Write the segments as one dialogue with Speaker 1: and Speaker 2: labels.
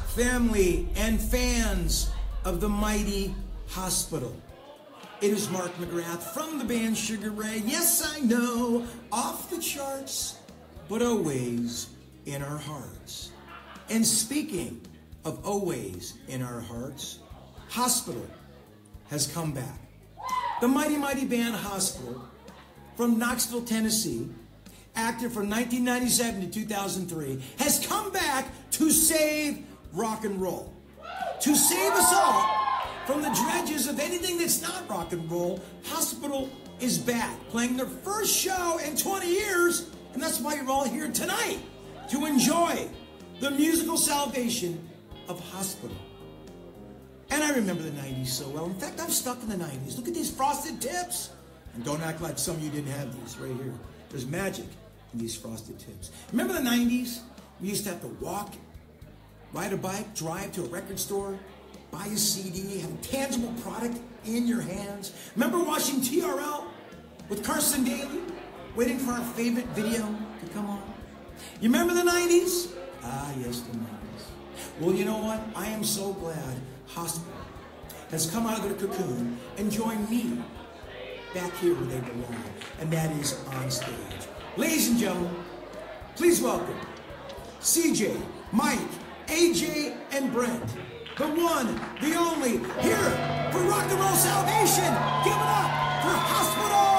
Speaker 1: family, and fans of the mighty hospital. It is Mark McGrath from the band Sugar Ray. Yes, I know, off the charts, but always in our hearts. And speaking of always in our hearts, Hospital has come back. The mighty, mighty band Hospital from Knoxville, Tennessee, active from 1997 to 2003, has come back to save rock and roll. To save us all from the dredges of anything that's not rock and roll, Hospital is back, playing their first show in 20 years, and that's why you're all here tonight, to enjoy the musical salvation of Hospital. And I remember the 90s so well. In fact, I'm stuck in the 90s. Look at these frosted tips. And don't act like some of you didn't have these right here. There's magic in these frosted tips. Remember the 90s? We used to have to walk, ride a bike, drive to a record store, buy a CD, have a tangible product in your hands. Remember watching TRL with Carson Daly, waiting for our favorite video to come on? You remember the 90s? Ah, yes, the 90s. Well, you know what? I am so glad Hospital has come out of their cocoon and joined me back here where they belong, and that is on stage. Ladies and gentlemen, please welcome CJ, Mike, AJ, and Brent. The one, the only, here for Rock and Roll Salvation. Give it up for Hospital!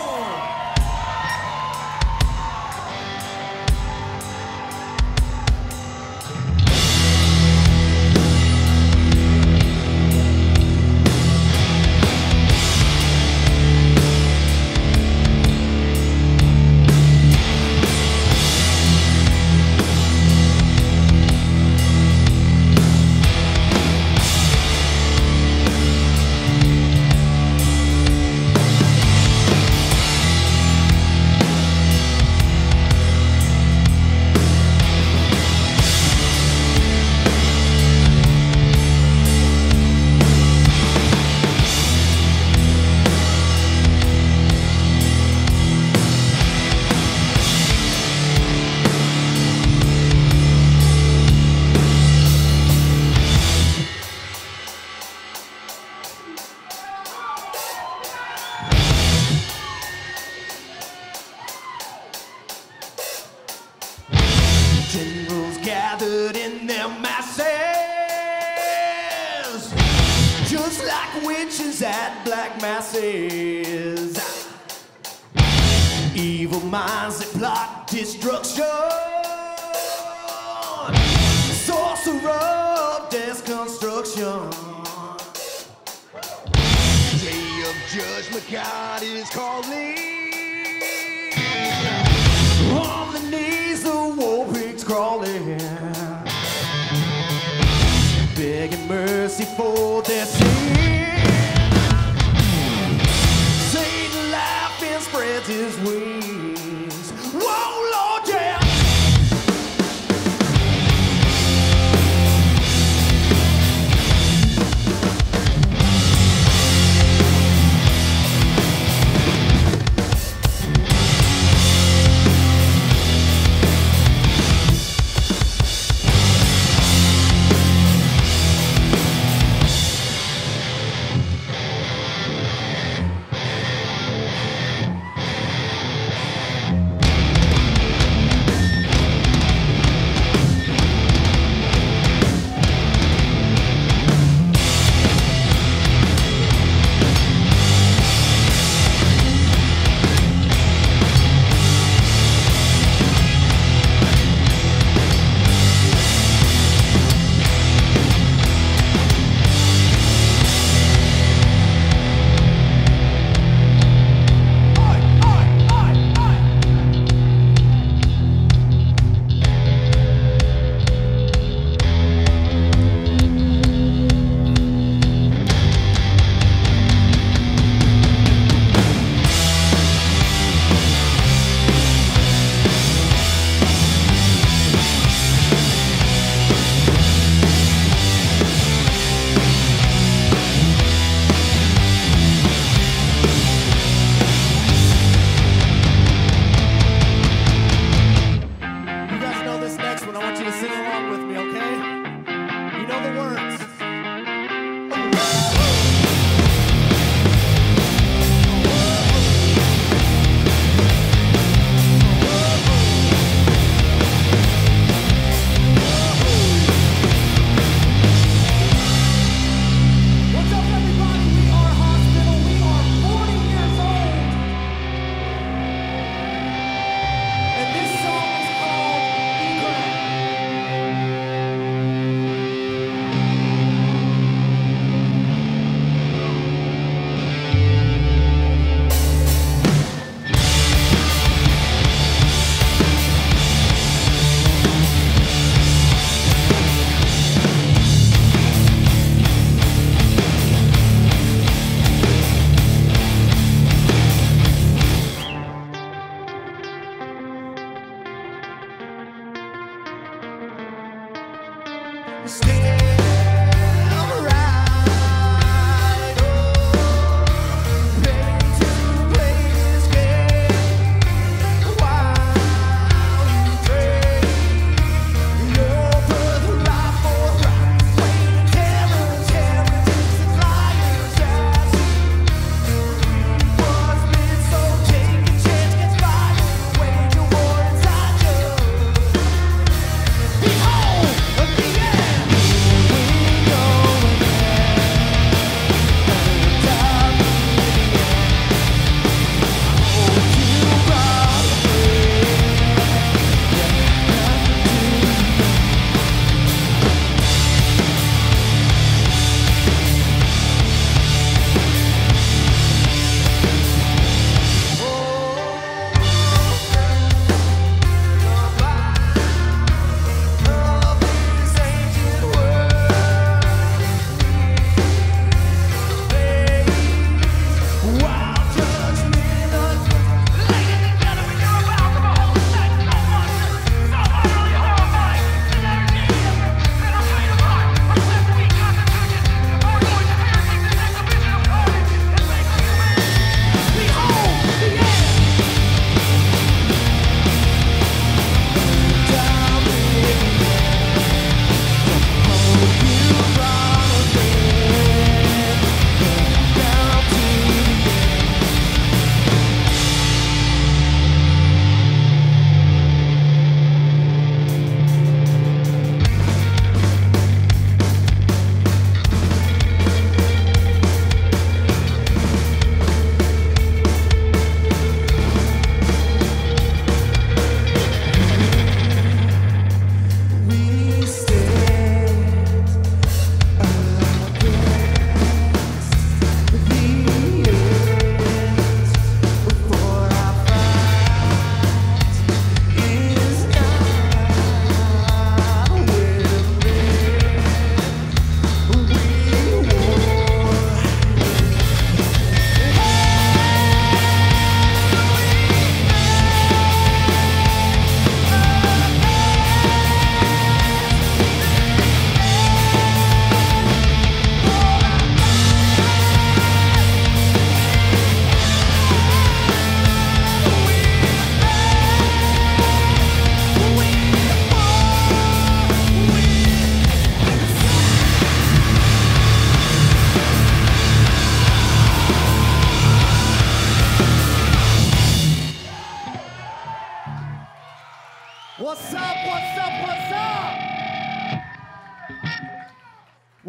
Speaker 2: Evil minds that plot destruction, sorcerer of deconstruction. Day of judgment, God is calling. On the knees, the war pigs crawling, begging mercy for their sin. Spreads his wings. Whoa, Lord, yeah.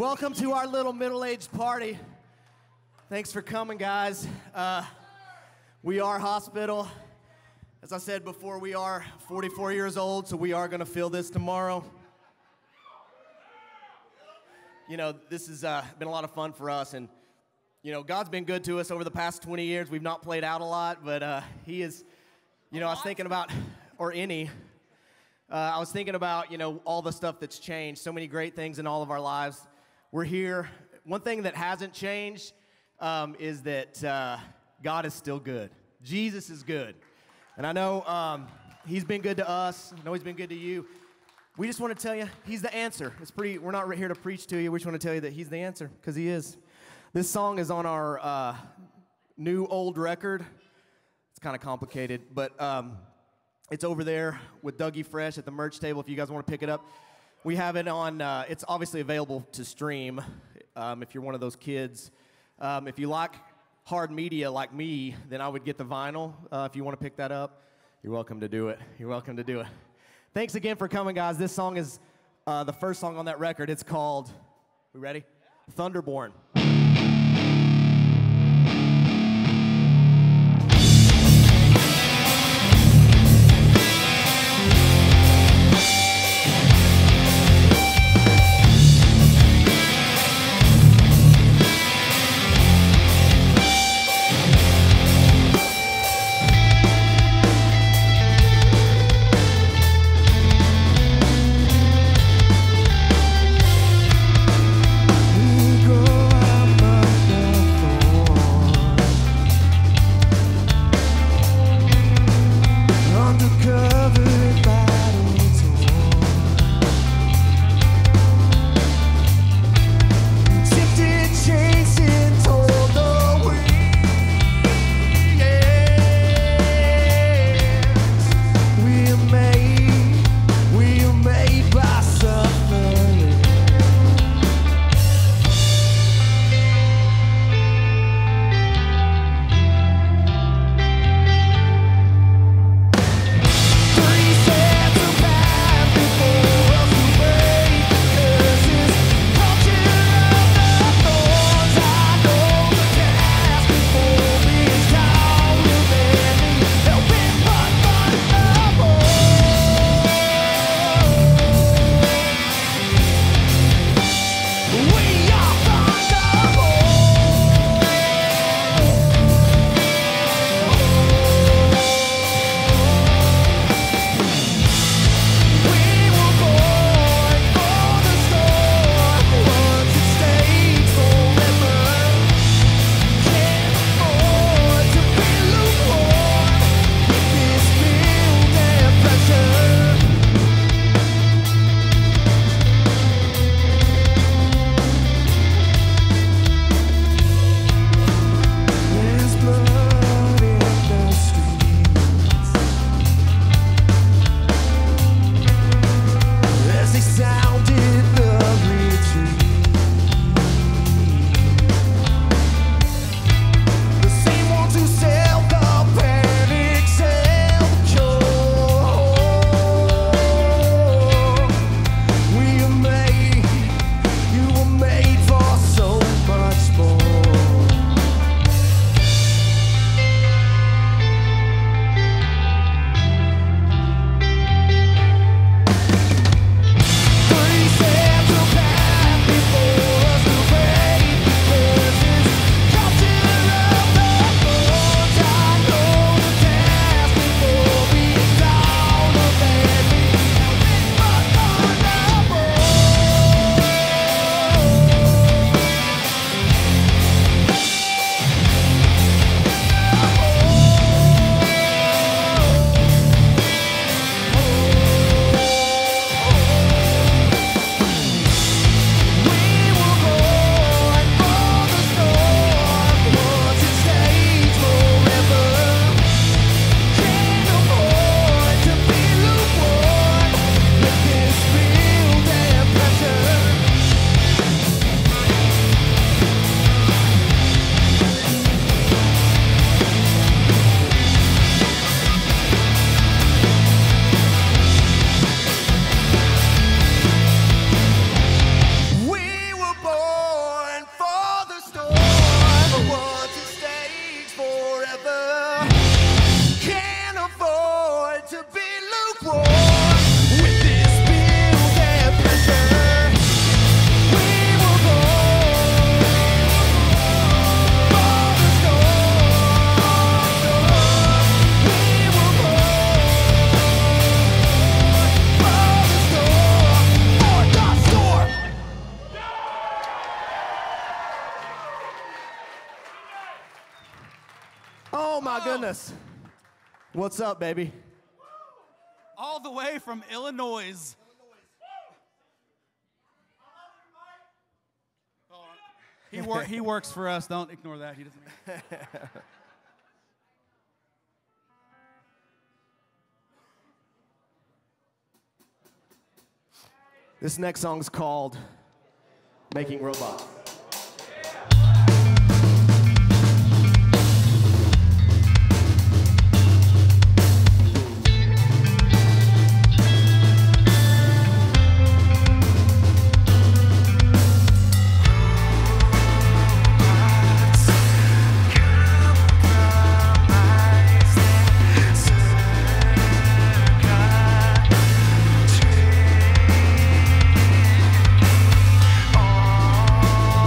Speaker 3: Welcome to our little middle-aged party. Thanks for coming, guys. We are Hospital. As I said before, we are 44 years old, so we are going to feel this tomorrow. You know, this has been a lot of fun for us, and, you know, God's been good to us over the past 20 years. We've not played out a lot, but He is, you know, I was thinking about, I was thinking about, you know, all the stuff that's changed, so many great things in all of our lives. We're here. One thing that hasn't changed is that God is still good. Jesus is good. And I know He's been good to us. I know He's been good to you. We just want to tell you, He's the answer. We're not here to preach to you. We just want to tell you that He's the answer, because He is. This song is on our new old record. It's kind of complicated, but it's over there with Dougie Fresh at the merch table if you guys want to pick it up. We have it on, it's obviously available to stream if you're one of those kids. If you like hard media like me, then I would get the vinyl. If you want to pick that up, you're welcome to do it. You're welcome to do it. Thanks again for coming, guys. This song is the first song on that record. It's called, we ready? Thunderborn.
Speaker 2: We go
Speaker 3: Oh, my goodness. What's up, baby?
Speaker 4: All the way from Illinois. He works for us. Don't ignore that. He doesn't.
Speaker 3: This next song's called Making Robots.
Speaker 2: Oh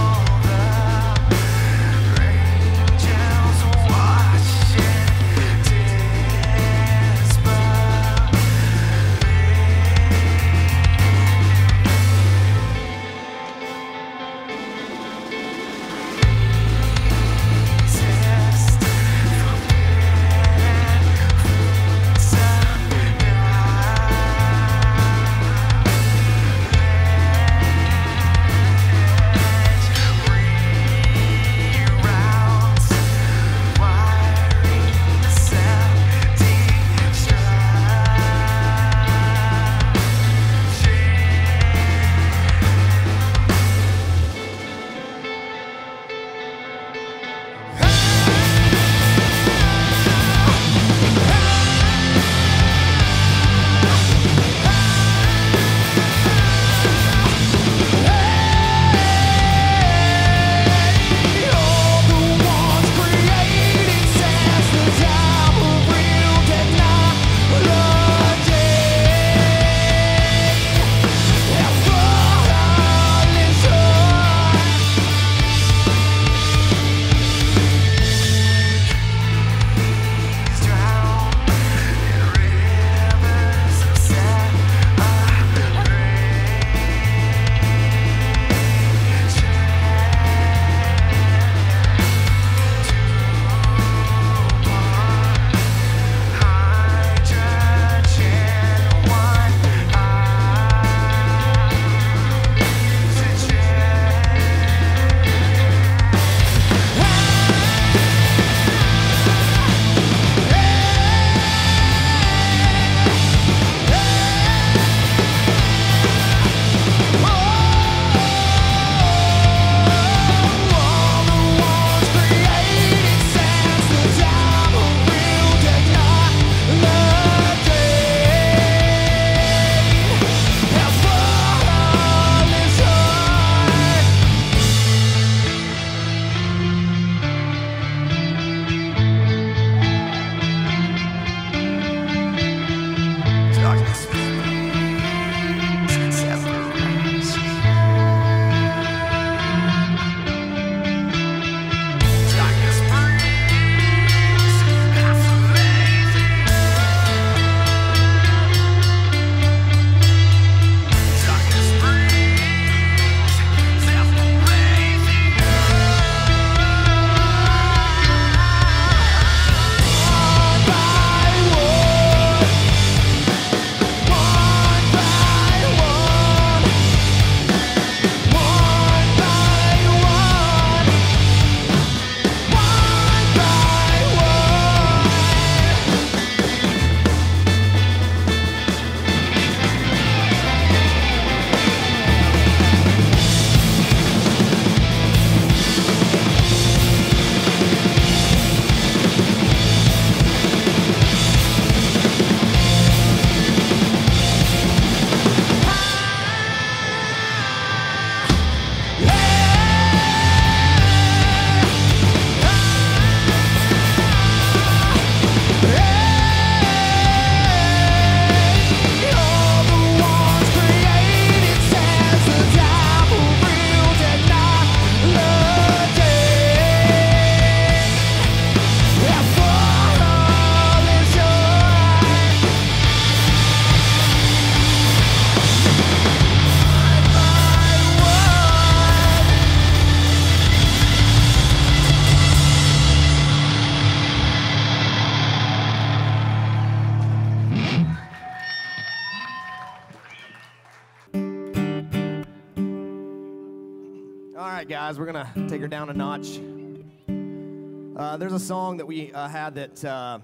Speaker 3: right, guys, we're gonna take her down a notch. There's a song that we had that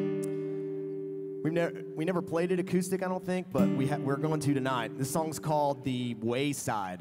Speaker 3: we never played it acoustic, I don't think, but we're going to tonight. This song's called "The Wayside."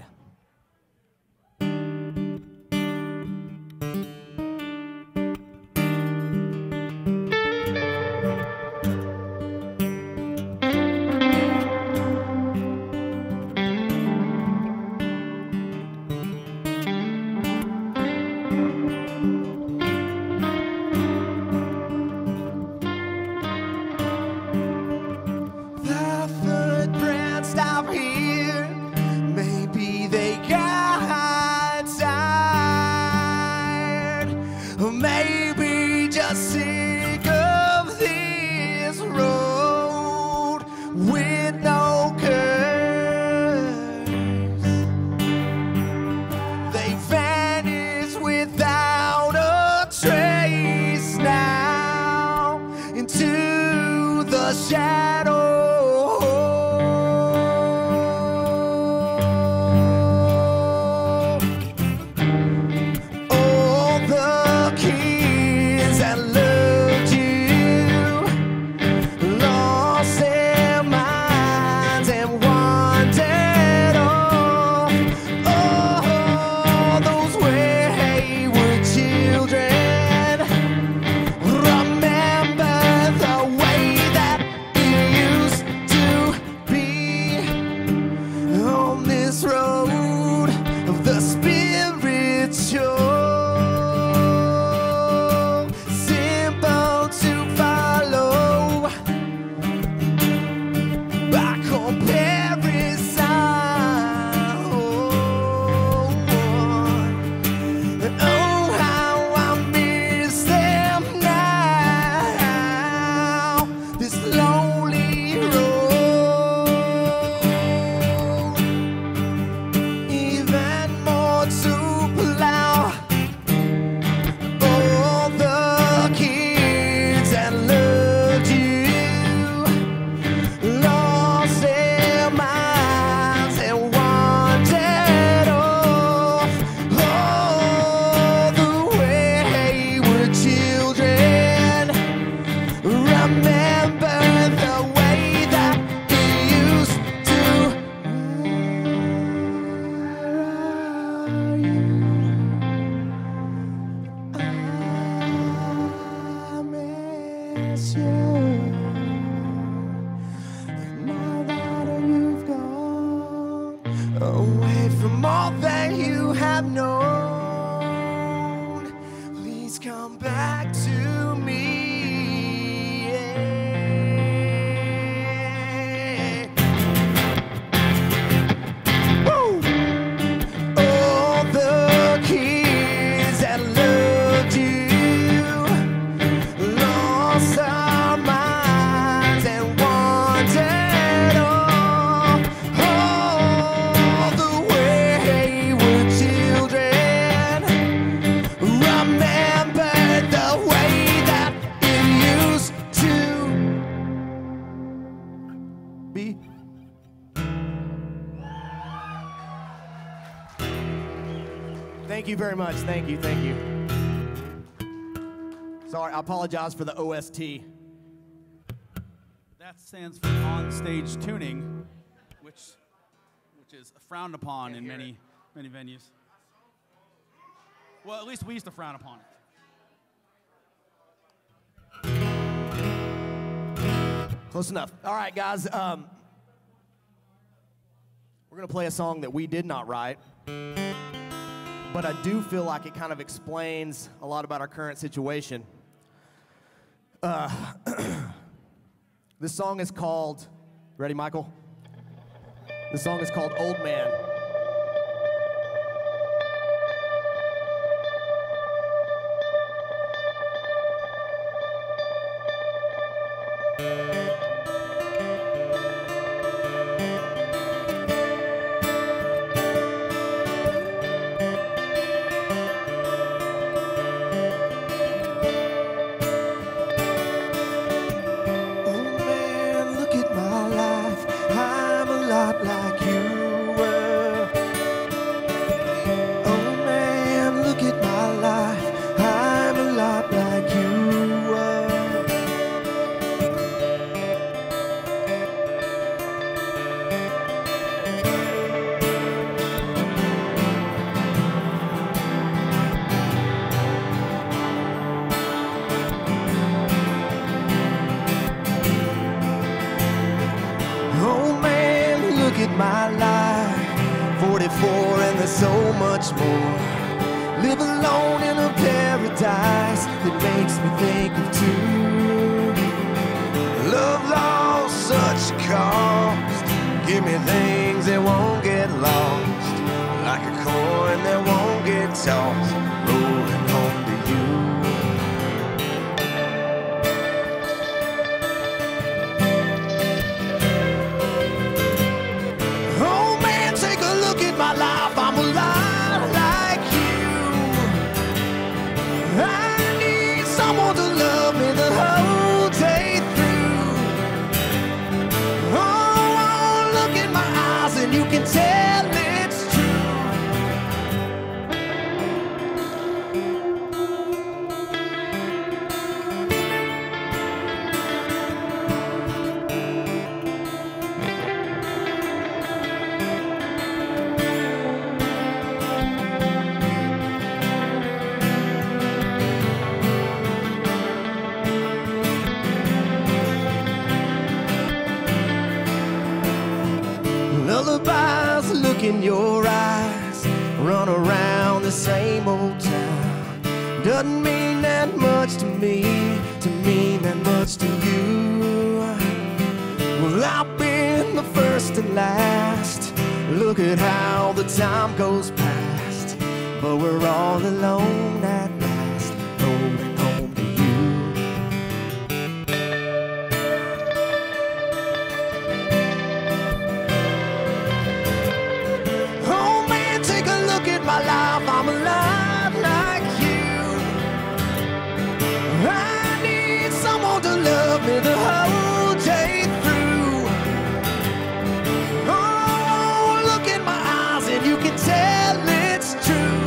Speaker 3: Thank you very much. Thank you. Thank you. Sorry, I apologize for the OST.
Speaker 4: That stands for on-stage tuning, which is frowned upon in many venues. Well, at least we used to frown upon it.
Speaker 3: Close enough. All right, guys. We're going to play a song that we did not write, but I do feel like it kind of explains a lot about our current situation. This song is called, ready, Michael? This song is called Old Man.
Speaker 2: Like you were. Oh man. so much more. Live alone in a paradise that makes me think of two. Love lost such a cost. Give me things that won't get lost, like a coin that won't get tossed, rolling home to you. Oh man, take a look at my life. I'm a lot like you. I need someone to love me the whole day through. Oh, look in my eyes and you can tell it's true. Lullabies look in your eyes, run around the same old town. Doesn't mean that much to me, to mean that much to you. Well, I've been the first and last. Look at how the time goes past, but we're all alone at last, rolling home to you. Oh man, take a look at my life. I'm a lot like you. I need someone to love me the whole day through. Oh, look in my eyes and you can tell it's true.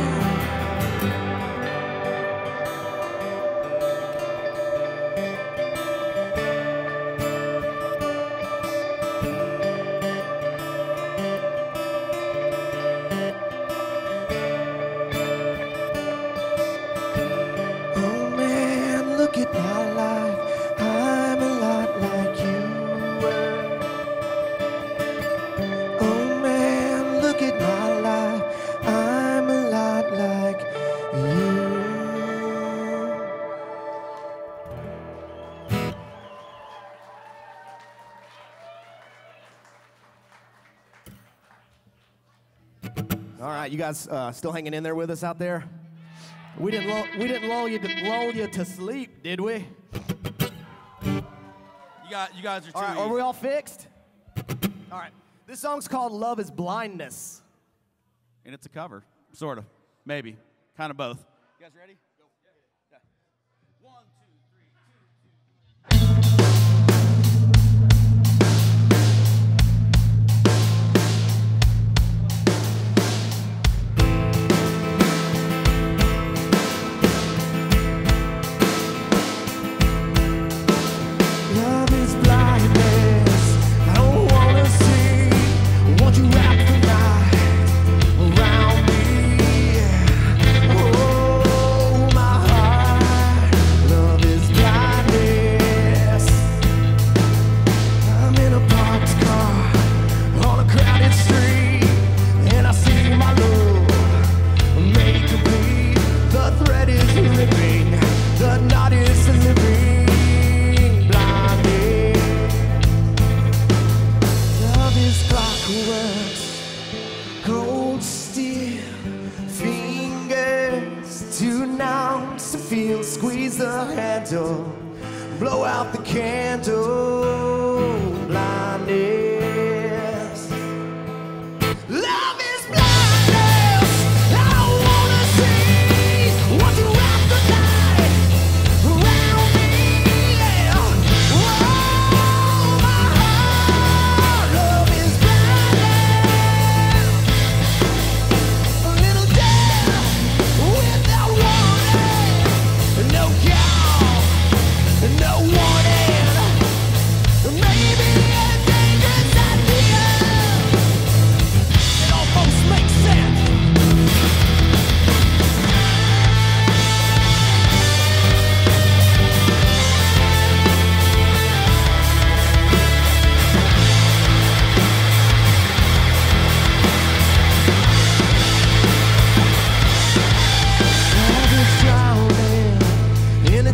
Speaker 2: Oh man, look at my life. I'm a lot like you. Oh man, look at my life. I'm a lot like you.
Speaker 3: All right, you guys still hanging in there with us out there? We didn't lull you to sleep, did we?
Speaker 4: You guys are too
Speaker 3: All right,
Speaker 4: easy.
Speaker 3: are we all fixed? All right, this song's called "Love Is Blindness."
Speaker 4: And it's a cover, sort of, maybe, kind of both. You guys ready? Go. Yeah. 1, 2, 3, 2, 2.
Speaker 2: Love is blindness. I don't wanna see. Want you wrap the night around me. Oh, my heart. Love is blindness. I'm in a parked car on a crowded street, and I see my love made complete. The thread is ripping, the knot is slipping. Love is clockworks, cold steel, fingers too numb to feel. Squeeze the handle, blow out the candle. Blindness. Love is blindness. I don't wanna see what you wrap the night around me. Yeah. Whoa, my heart. Love is blindness. A little death without warning. No call, no warning.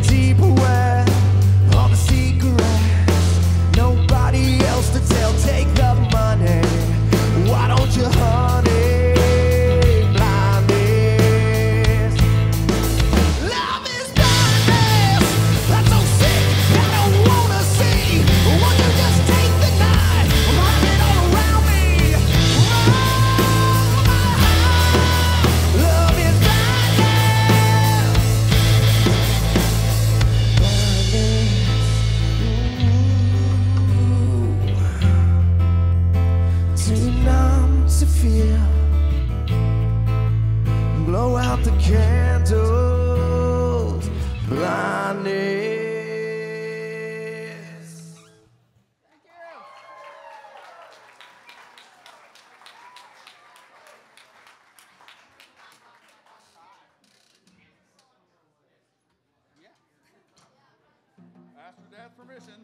Speaker 2: deep aware of the secrets. Nobody else to tell. Take the money. Why don't you, honey? Blindness. Love is blindness. That's so sick. I don't wanna see. Won't you just take the night? Wrap it all around me. Love is blindness. Too numb to feel. Blow out the candles. Blindness.
Speaker 4: Ask your dad's permission.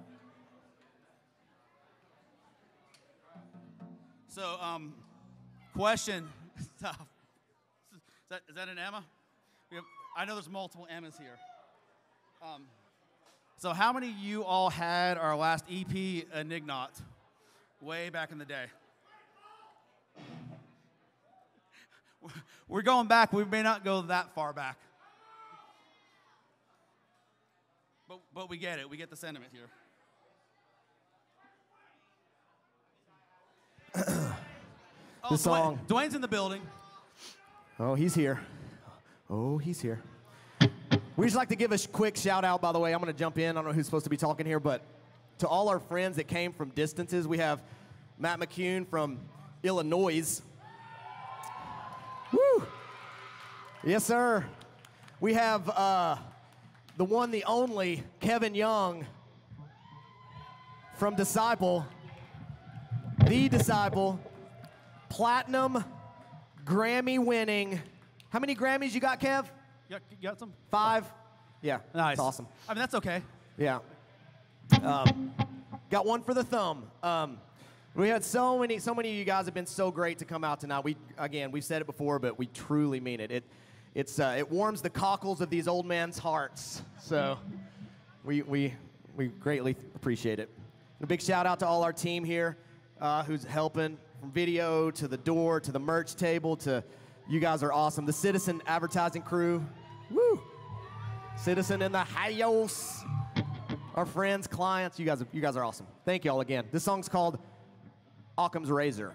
Speaker 4: So, question. Is that an Ænema? I know there's multiple Ænemas here. So how many of you all had our last EP, Enignot, way back in the day? We're going back. We may not go that far back. But we get it. We get the sentiment here.
Speaker 3: The song.
Speaker 4: Duane's in the building.
Speaker 3: Oh, he's here. Oh, he's here. We'd just like to give a quick shout out, by the way. I'm going to jump in. I don't know who's supposed to be talking here, but to all our friends that came from distances, we have Matt McCune from Illinois. Woo! Yes, sir. We have the one, the only, Kevin Young from Disciple. The Disciple. Platinum, Grammy-winning. How many Grammys you got, Kev?
Speaker 4: You got some?
Speaker 3: 5? Yeah,
Speaker 4: Nice.
Speaker 3: That's awesome.
Speaker 4: I mean, that's okay.
Speaker 3: Yeah. Got one for the thumb. We had so many of you guys have been so great to come out tonight. We've said it before, but we truly mean it. It warms the cockles of these old men's hearts. So we greatly appreciate it. And a big shout out to all our team here who's helping from video to the door to the merch table to you guys are awesome. The Citizen advertising crew. Woo! Citizen in the house. Our friends, clients, you guys are awesome. Thank you all again. This song's called Occam's Razor.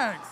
Speaker 4: Thanks.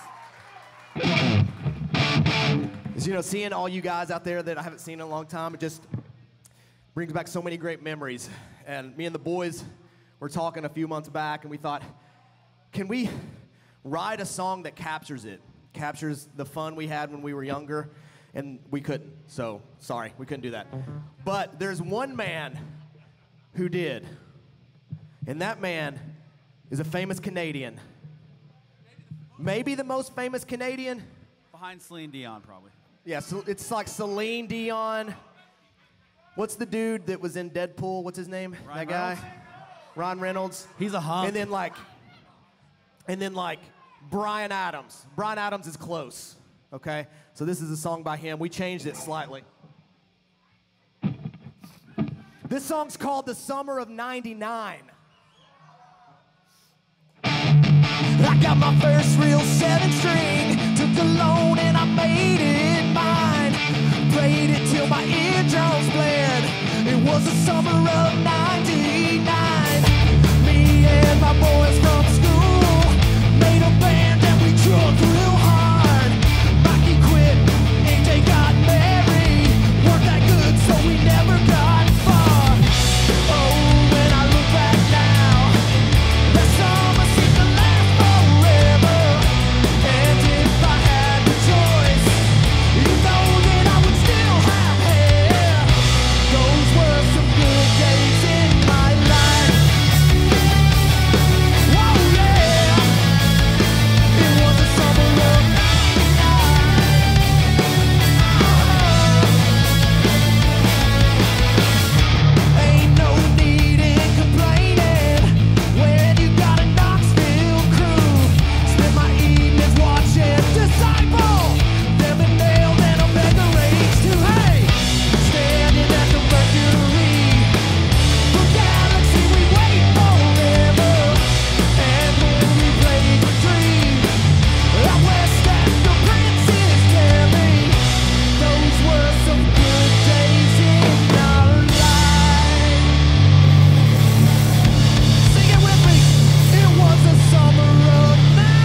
Speaker 3: You know, seeing all you guys out there that I haven't seen in a long time, it just brings back so many great memories. And me and the boys were talking a few months back, and we thought, can we write a song that captures it? Captures the fun we had when we were younger, and we couldn't. So, sorry, we couldn't do that. But there's one man who did, and that man is a famous Canadian. Maybe the most famous Canadian?
Speaker 4: Behind Celine Dion, probably.
Speaker 3: Yeah, so it's like Celine Dion. What's the dude that was in Deadpool? What's his name?
Speaker 4: Ryan
Speaker 3: that guy?
Speaker 4: Reynolds?
Speaker 3: Ron Reynolds.
Speaker 4: He's a hunk.
Speaker 3: And then like Bryan Adams. Bryan Adams is close. Okay? So this is a song by him. We changed it slightly. This song's called The Summer of '99.
Speaker 2: I got my first real 7-string, took a loan and I made it mine. Played it till my eardrums bled. It was the summer of '99. Me and my boys from school made a band and we drunk real hard. Mikey quit, AJ got married. Weren't that good, so we never got far. Oh, when I look back now, that summer seemed to last forever. And if I had the choice, you know that I would still have hair. Those were some good days in my life. Whoa, yeah. It was the summer of '99. Ain't no need in complaining when you got a Knoxville crew. Spent my evenings watching Disciple, them and Nailed and Omega Rage too. Hey, standing at the Mercury, for Galaxy we wait forever. And when we played the Dream, out west at the Princess Terry, those were some good days in our life. Sing it with me. It was the summer of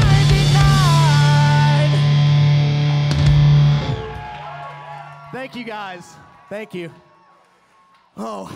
Speaker 2: '99.
Speaker 3: Thank you, guys. Thank you. Oh.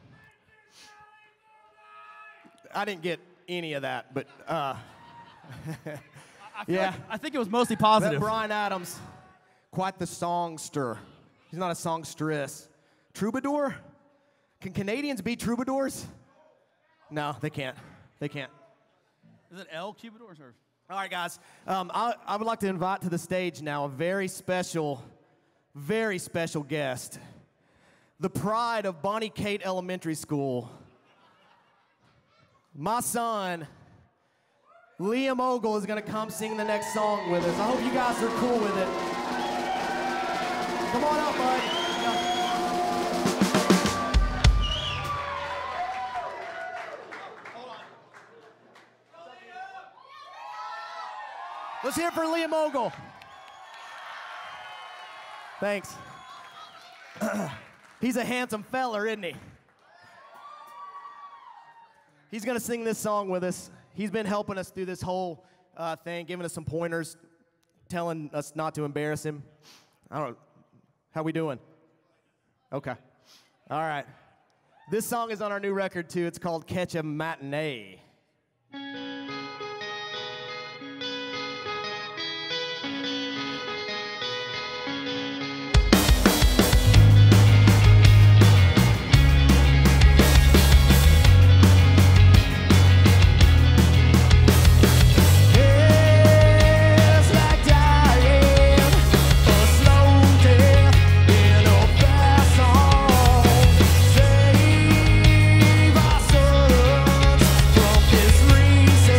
Speaker 3: I didn't get any of that, but
Speaker 4: I feel
Speaker 3: yeah.
Speaker 4: like- I think it was mostly
Speaker 3: That
Speaker 4: positive.
Speaker 3: Bryan Adams, quite the songster. He's not a songstress. Troubadour? Can Canadians be troubadours? No, they can't. They can't.
Speaker 4: Is it L Cubadors or?
Speaker 3: All right, guys. I would like to invite to the stage now a very special guest. The pride of Bonnie Kate Elementary School. My son, Liam Ogle, is going to come sing the next song with us. I hope you guys are cool with it. Come on up, bud. Let's hear it for Liam Ogle. Thanks. He's a handsome feller, isn't he? He's going to sing this song with us. He's been helping us through this whole thing, giving us some pointers, telling us not to embarrass him. I don't know. How we doing? Okay. All right. This song is on our new record, too. It's called Catch a Matinee.
Speaker 2: It's like dying a slow death in a fast song. Save our sons from this reason.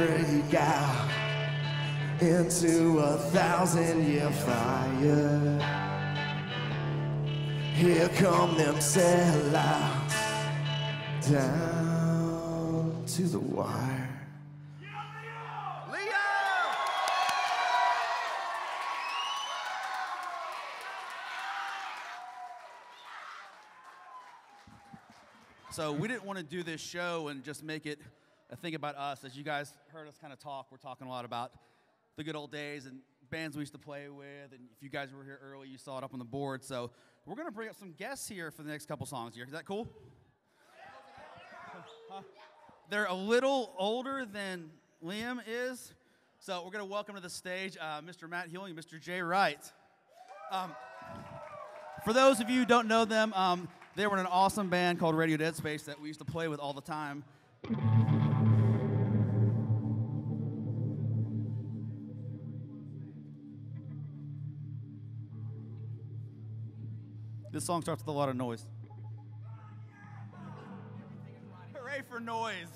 Speaker 2: break out into 1,000-year fire. Here come them sellouts down to the wire.
Speaker 4: So we didn't want to do this show and just make it a thing about us. As you guys heard us kind of talk, we're talking a lot about the good old days and bands we used to play with. And if you guys were here early, you saw it up on the board. So we're going to bring up some guests here for the next couple songs here. Is that cool? They're a little older than Liam is. So we're going to welcome to the stage Mr. Matt Huling and Mr. Jay Wright. For those of you who don't know them, they were in an awesome band called Radio Deadspace that we used to play with all the time. This song starts with a lot of noise. Hooray for noise.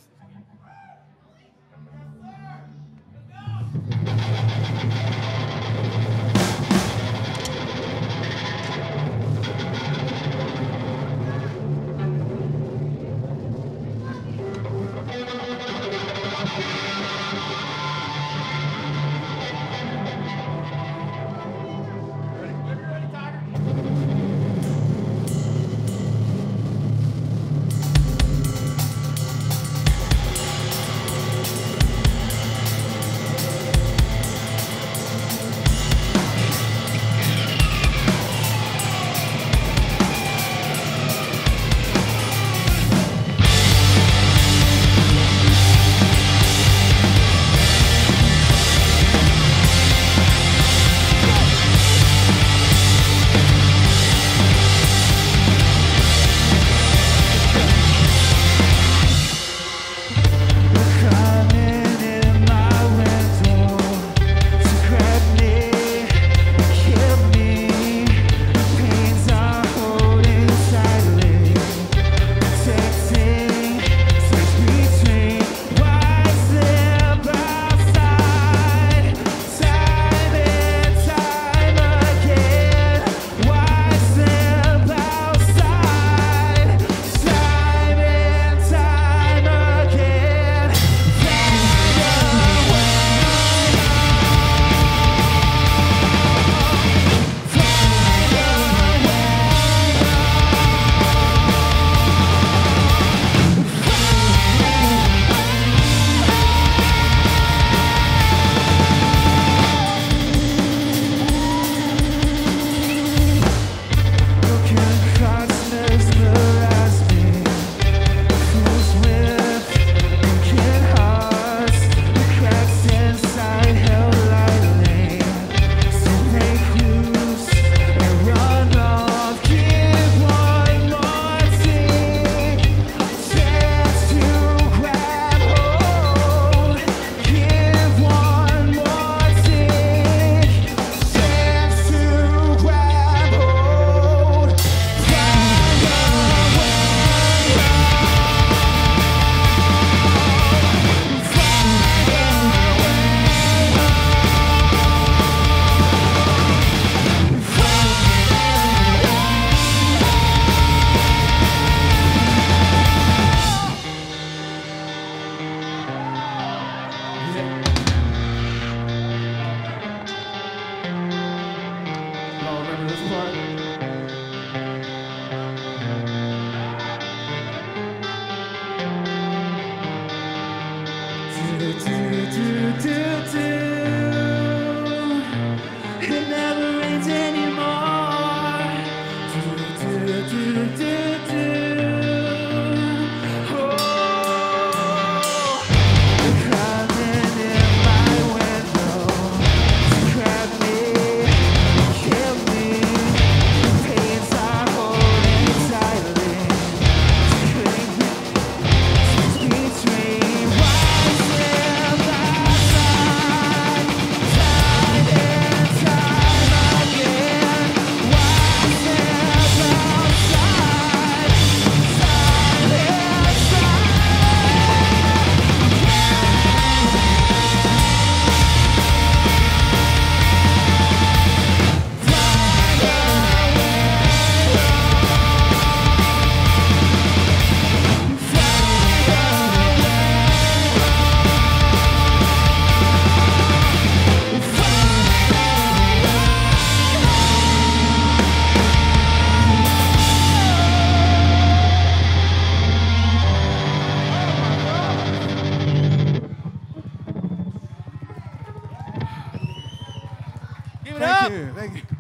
Speaker 4: Give it up.
Speaker 2: Thank you. Thank you.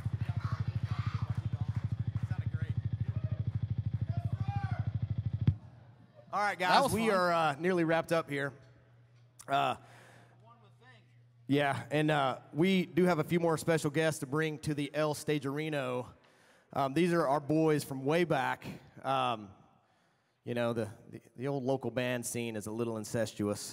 Speaker 3: All right,
Speaker 4: That
Speaker 3: guys,
Speaker 4: was
Speaker 3: we
Speaker 4: fun.
Speaker 3: are nearly wrapped up here. Yeah, and we do have a few more special guests to bring to the El Stagerino. These are our boys from way back. You know, the old local band scene is a little incestuous.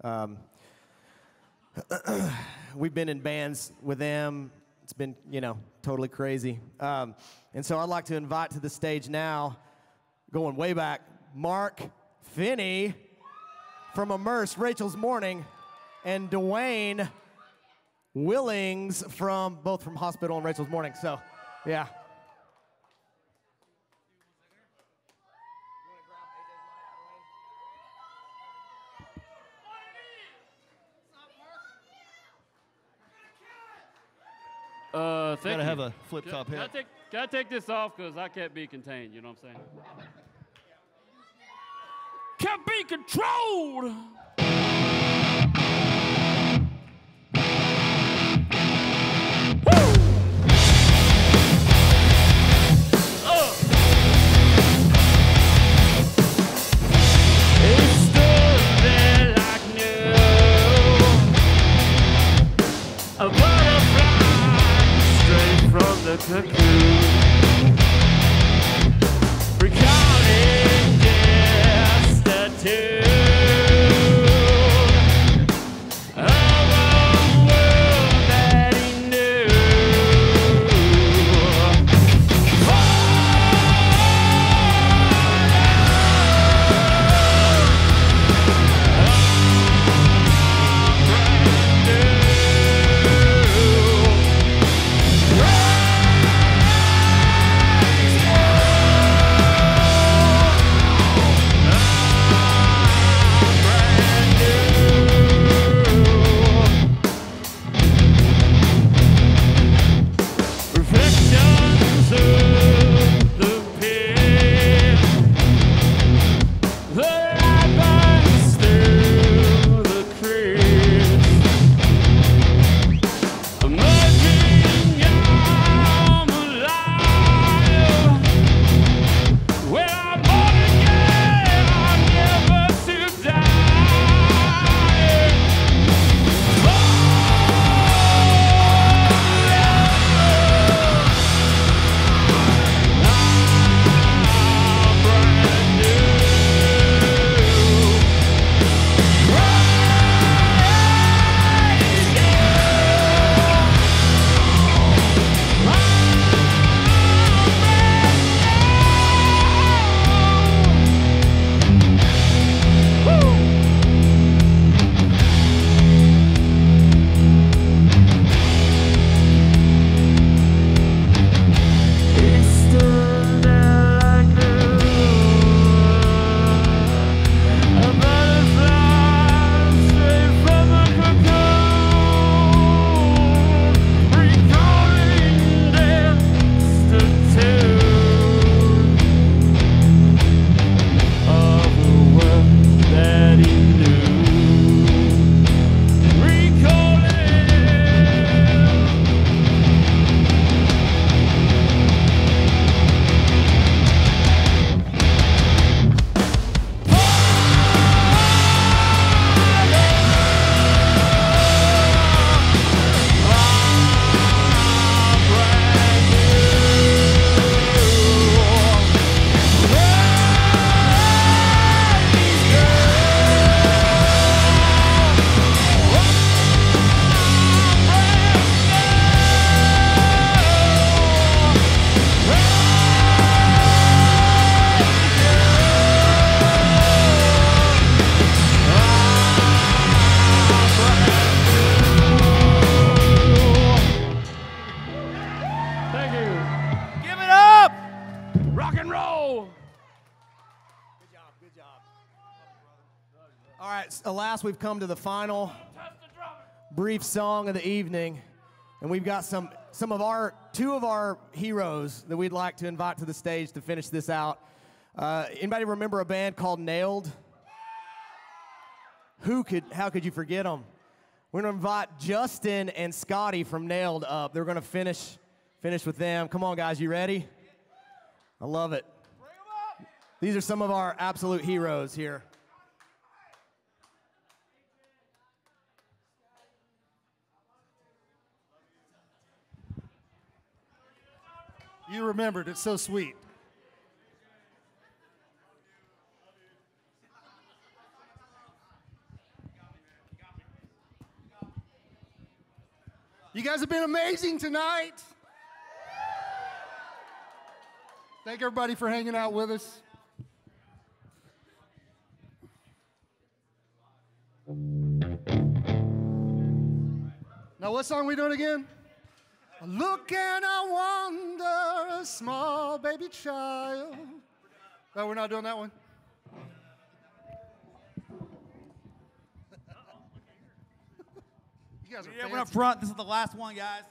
Speaker 3: We've been in bands with them. It's been, you know, totally crazy. And so I'd like to invite to the stage now, going way back, Mark Finney from Immerse, Rachel's Mourning, and Duane Willings from both from Hospital and Rachel's Mourning. So, yeah.
Speaker 5: Thank
Speaker 2: Gotta
Speaker 5: you.
Speaker 2: have a flip top head.
Speaker 5: Can I take this off because I can't be contained? You know what I'm saying? Can't be controlled.
Speaker 6: The cocoon, recounting destitute of a world that he knew.
Speaker 3: Alas, we've come to the final brief song of the evening, and we've got two of our heroes that we'd like to invite to the stage to finish this out. Anybody remember a band called Nailed? How could you forget them? We're going to invite Justin and Scottie from Nailed up. They're going to finish with them. Come on, guys. You ready? I love it. These are some of our absolute heroes here.
Speaker 7: You remembered. It's so sweet. You guys have been amazing tonight. Thank everybody for hanging out with us. Now, what song are we doing again? Look and I wonder, a small baby child. No, we're not doing that one. You guys are
Speaker 4: We're up front. This is the last one, guys.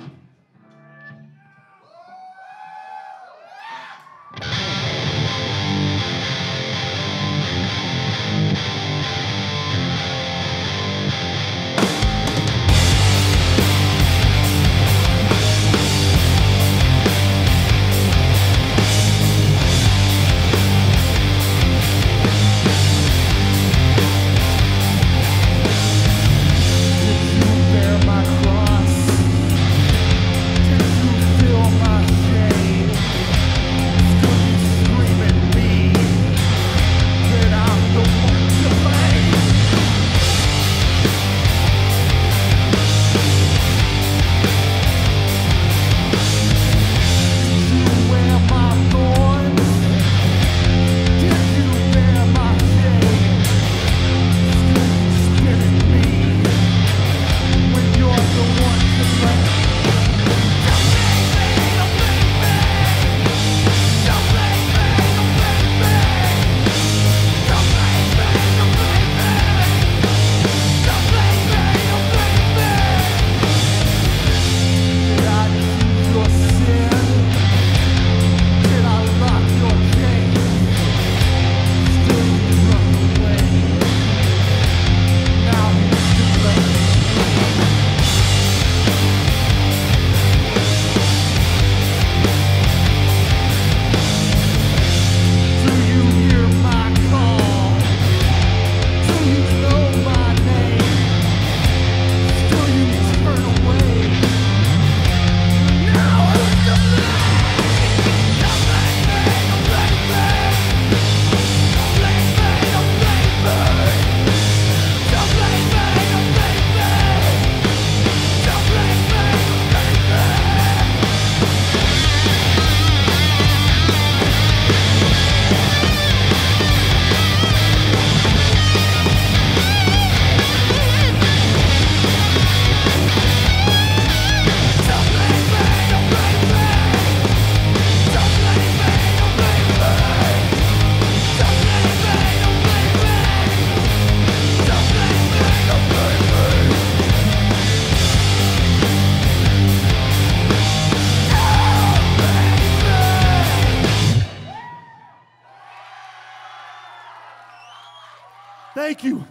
Speaker 7: Thank you.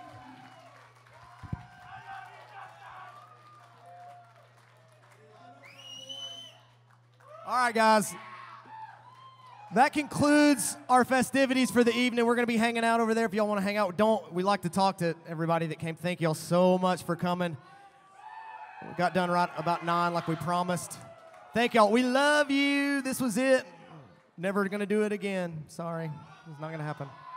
Speaker 3: All right, guys. That concludes our festivities for the evening. We're going to be hanging out over there if y'all want to hang out. We like to talk to everybody that came. Thank y'all so much for coming. We got done right about 9 like we promised. Thank y'all. We love you. This was it. Never going to do it again. Sorry. It's not going to happen.